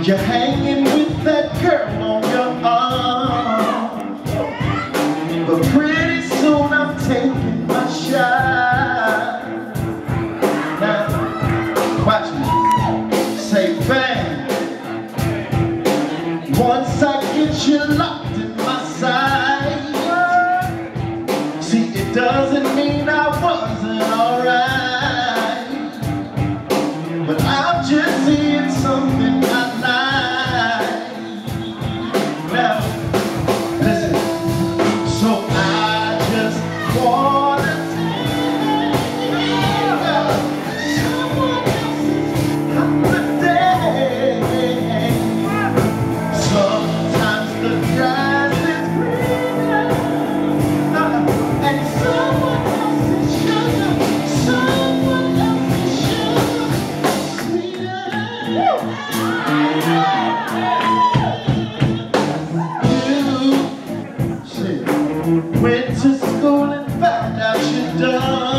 You're hanging with that girl on your arm, but pretty soon I'm taking my shot. Now, watch me. Say bang. Once I get you locked in my side, see, it doesn't mean I wasn't alright, but I'm just seeing something I like. Now, listen, so I just wanna take someone else's holiday. Sometimes the grass is greener, and someone else's sugar, someone else's sugar sweeter. You went to school and found out you're done.